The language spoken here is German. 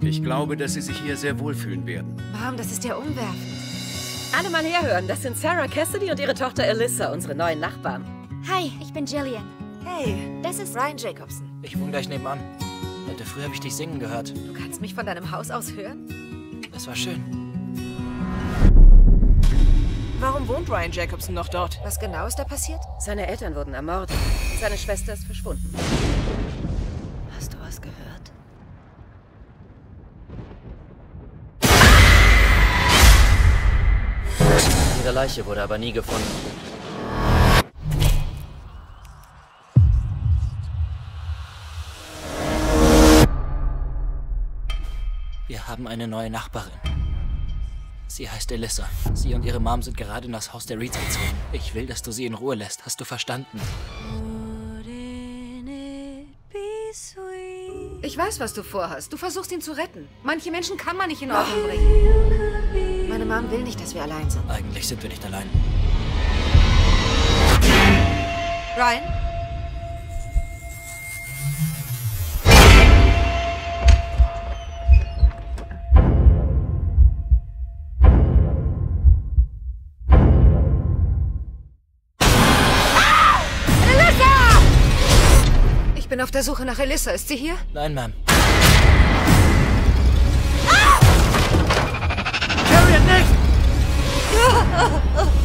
Ich glaube, dass Sie sich hier sehr wohlfühlen werden. Mom, das ist ja umwerfend. Alle mal herhören, das sind Sarah Cassidy und ihre Tochter Alyssa, unsere neuen Nachbarn. Hi, ich bin Jillian. Hey, Das ist... Ryan Jacobson. Ich wohne gleich nebenan. Heute früh habe ich dich singen gehört. Du kannst mich von deinem Haus aus hören? Das war schön. Warum wohnt Ryan Jacobson noch dort? Was genau ist da passiert? Seine Eltern wurden ermordet. Seine Schwester ist verschwunden. Hast du was gehört? Ihre Leiche wurde aber nie gefunden. Wir haben eine neue Nachbarin. Sie heißt Alyssa. Sie und ihre Mom sind gerade in das Haus der Reeds gezogen. Ich will, dass du sie in Ruhe lässt. Hast du verstanden? Ich weiß, was du vorhast. Du versuchst ihn zu retten. Manche Menschen kann man nicht in Ordnung bringen. Meine Mom will nicht, dass wir allein sind. Eigentlich sind wir nicht allein. Ryan? Ich bin auf der Suche nach Alyssa. Ist sie hier? Nein, Ma'am. Harriet, nicht!